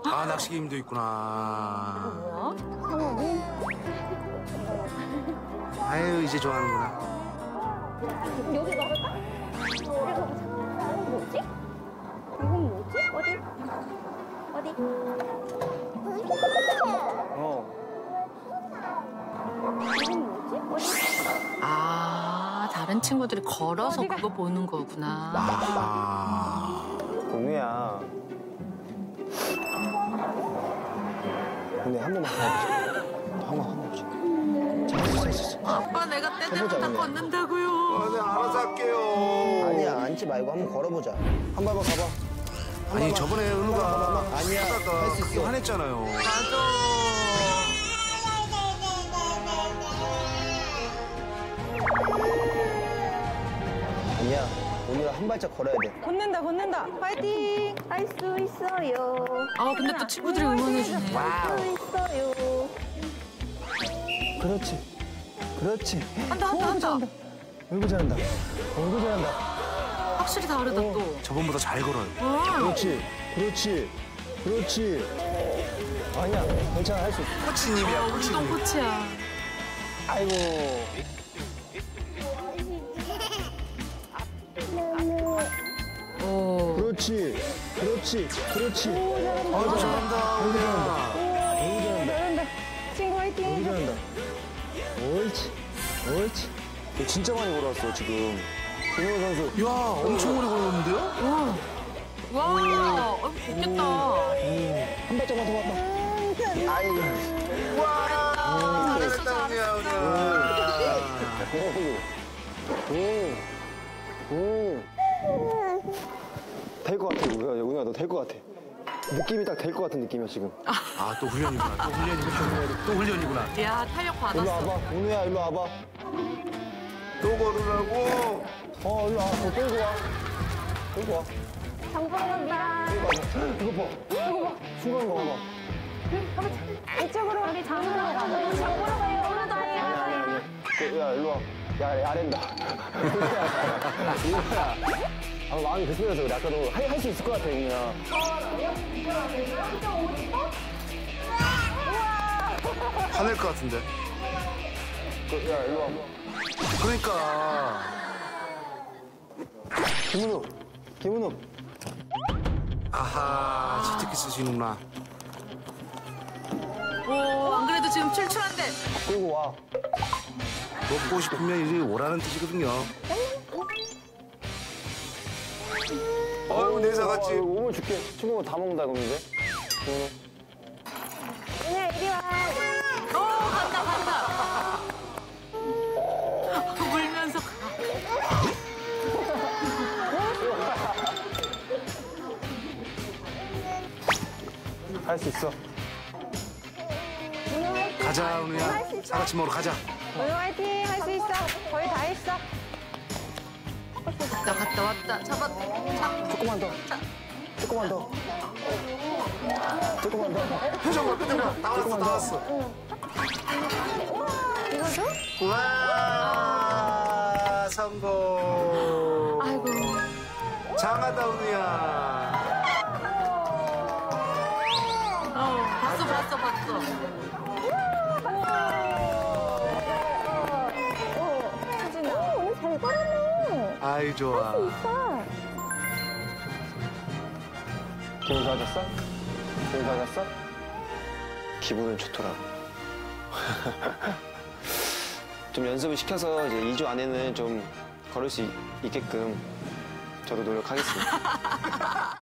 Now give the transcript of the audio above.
아, 낚시 게임도 있구나. 뭐야? 아유, 이제 좋아하는구나. 여기 넣을까? 여기 넣어보자. 이건 뭐지? 이건 뭐지? 어디? 어디? 이건 뭐지? 어디? 아, 다른 친구들이 걸어서 그거 보는 거구나. 아하. 공유야. 근데 한 번만 가보자. 한 번만 보자. 잘했어. 아빠 내가 때 되면 다 걷는다고요. 네, 알아서 할게요. 아니야, 앉지 말고 한번 걸어보자. 한 번만 가봐. 아니, 저번에 은우가 아니야, 하다가 할 수 그렇게 있어. 화냈잖아요. 맞아. 아니야, 오늘 한 발짝 걸어야 돼. 걷는다. 파이팅! 할 수 있어요. 아, 근데 또 친구들이 응원해주네. 할 수 있어요. 그렇지. 한다. 어이구 잘한다. 확실히 다르다, 또. 저번보다 잘 걸어요. 그렇지. 아니야, 괜찮아, 할 수 있어. 코치님이야, 운동 코치님. 코치야. 아이고. 오. 그렇지. 아이고, 잘한다, 은우야. 잘한다. 친구 화이팅! 잘한다. 옳지. 너 진짜 많이 걸어왔어, 지금. 김효 선수. 야, 엄청 오래 걸었는데요? 와, 웃겼다. 한 발짝만 더 가봐. 아이고. 와, 잘했어, 잘했다, 은우야. 될 것 같아, 은우야, 너 될 것 같아. 느낌이 딱 될 것 같은 느낌이야, 지금. 아, 또 훈련이구나. 야, 탄력 일로 받았어. 와봐, 은우야, 일로 와봐. 또 걸으라고. 일로 와, 너 끌고 와. 장보러 간다. 이거 봐. 순간 거 봐봐. 이쪽으로 우리 장보러 가자. 장보러 가요. 오늘도 아니야. 야, 일로 와. 야, 아랜다. 은우야. 마음이 급해져서 그래. 아까도 할 수 있을 것 같아, 은우야. 화낼 것 같은데. 야, 일로 와. 그러니까. 김은우. 아하, 치트키 쓰시는구나. 오, 안 그래도 지금 출출한데. 끌고 와. 먹고 싶으면 이리 오라는 뜻이거든요. 어이구, 내사같이. 오면 줄게. 친구가 다 먹는다, 그러는데. 은혜야, 이리 와. 간다. 물면서 가. 할 수 있어. 은혜 화이팅! 가자, 은우야. 사같이 먹으러 가자. 은혜 화이팅! 할 수 있어. 거의 다 했어. 갔다 왔다. 잡았다. 조금만 더. 표정 봐. 다 왔어. 이거도? 와, 성공. 아이고. 장하다, 은우야. 봤어. 수진아. 오늘 잘 걸었네. 아이, 좋아. 기분 좋아졌어? 기분은 좋더라고. 좀 연습을 시켜서 이제 2주 안에는 좀 걸을 수 있게끔 저도 노력하겠습니다.